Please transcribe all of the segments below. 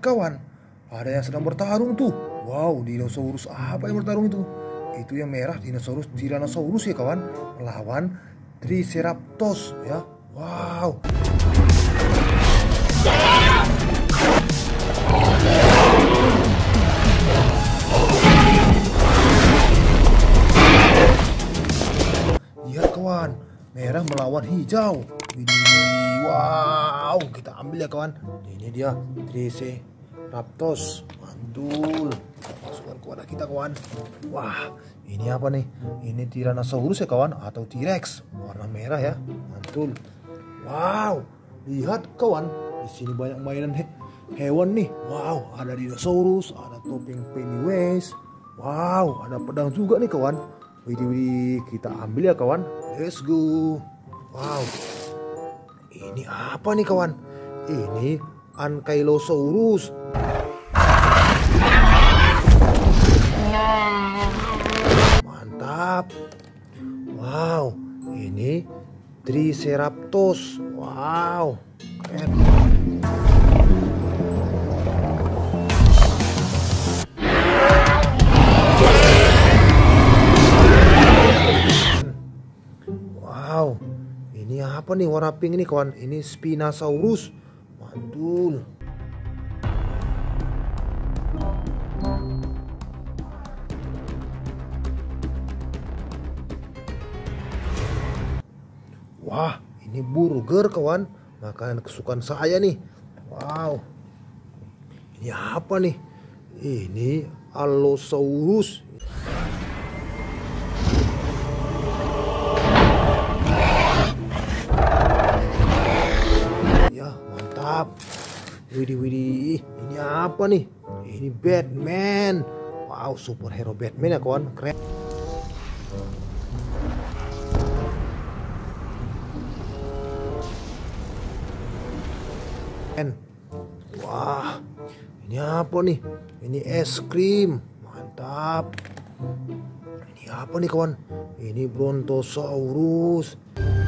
kawan, ada yang sedang bertarung tuh. Wow, dinosaurus apa yang bertarung itu? Itu yang merah, dinosaurus Tyrannosaurus ya kawan, melawan Triceratops ya. Wow. Lihat kawan, merah melawan hijau. Widih, wow, kita ambil ya kawan. Ini dia Triceratops. Mantul. Masukkan ke wadah kita kawan. Wah, ini apa nih? Ini Tyrannosaurus ya kawan, atau T-Rex. Warna merah ya. Mantul. Wow, lihat kawan. Di sini banyak mainan hewan nih. Wow, ada dinosaurus, ada topeng Pennywise. Wow, ada pedang juga nih kawan. Widih, kita ambil ya kawan. Let's go. Wow. Ini apa nih kawan? Ini Ankylosaurus. Mantap. Wow, ini Triceratops. Wow, keren. Wow, ini apa nih warna pink ini kawan? Ini Spinosaurus. Mantul. Wah, ini burger kawan, makanan kesukaan saya nih. Wow, ini apa nih? Ini Allosaurus. Ya, mantap. Widih, ini apa nih? Ini Batman. Wow, superhero Batman ya kawan, keren. Wah, ini apa nih? Ini es krim. Mantap. Ini apa nih kawan? Ini Brontosaurus.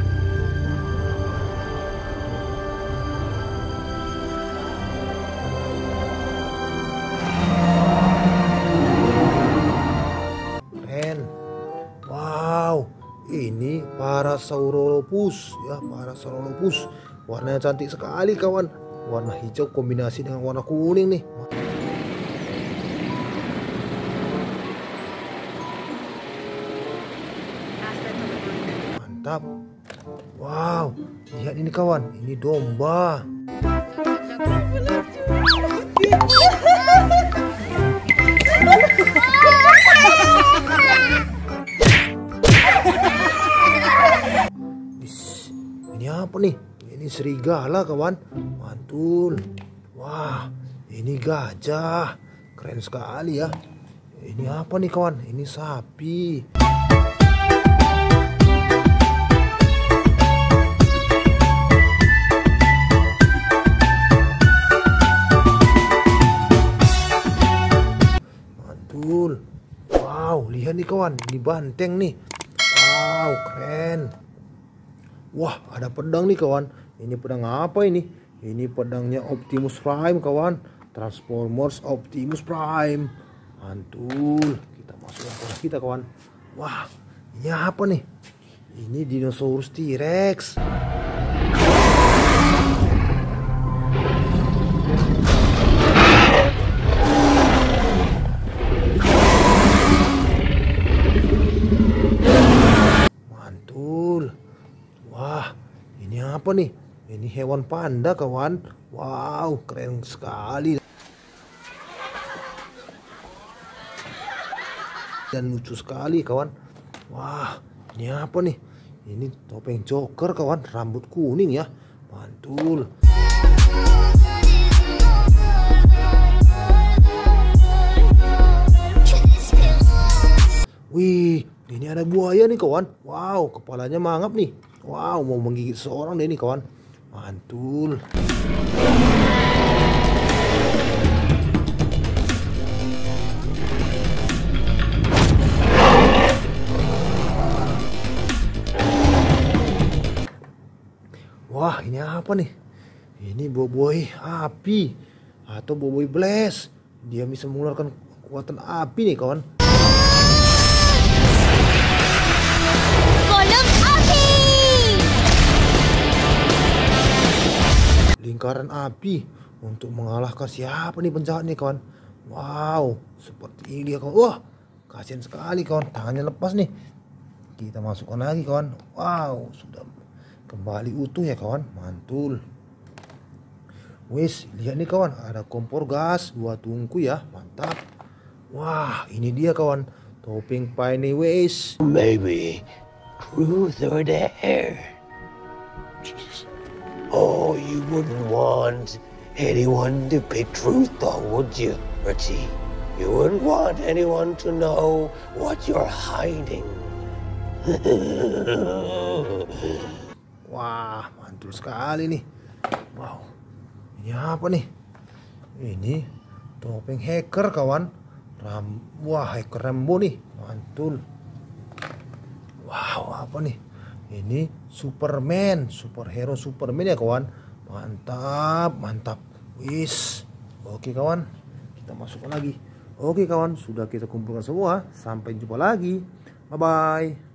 Keren. Wow, ini Parasaurolophus ya, Parasaurolophus. Warnanya cantik sekali kawan. Warna hijau kombinasi dengan warna kuning nih. Mantap. Wow, lihat ini kawan. Ini domba. Ini apa nih? Ini serigala kawan. Mantul. Wah, ini gajah. Keren sekali ya. Ini apa nih kawan? Ini sapi. Mantul. Wow, lihat nih kawan. Ini banteng nih. Wow, keren. Wah, ada pedang nih kawan. Ini pedang apa ini? Ini pedangnya Optimus Prime kawan. Transformers Optimus Prime. Mantul. Kita masukkan ke kita kawan. Wah, ini apa nih? Ini dinosaurus T-Rex. Mantul. Wah, ini apa nih? Ini hewan panda kawan. Wow, keren sekali. Dan lucu sekali kawan. Wah, ini apa nih? Ini topeng Joker kawan, rambut kuning ya. Mantul. Wih, ini ada buaya nih kawan. Wow, kepalanya mangap nih. Wow, mau menggigit seorang deh nih kawan. Mantul. Wah, ini apa nih? Ini buoy api. atau Boboiboy Blast. Dia bisa mengeluarkan kekuatan api nih kawan. Golem api. Lingkaran api untuk mengalahkan siapa nih penjahat nih kawan. Wow, seperti ini dia kawan. Wah, kasihan sekali kawan, tangannya lepas nih. Kita masukkan lagi kawan. Wow, sudah kembali utuh ya kawan. Mantul. Wis, lihat nih kawan, ada kompor gas 2 tungku ya. Mantap. Wah, ini dia kawan, topeng pai nih wis. Maybe truth or dare. Oh, you wouldn't want anyone to pick truth though, would you, Richie? You wouldn't want anyone to know what you're hiding. Wah, mantul sekali nih. Wow, ini apa nih? Ini topeng hacker kawan. Wah, hacker Rambo nih, mantul. Wow, apa nih? Ini Superman, superhero Superman ya kawan. Mantap, mantap. Wis. Oke kawan, kita masukkan lagi. Oke kawan, sudah kita kumpulkan semua. Sampai jumpa lagi. Bye bye.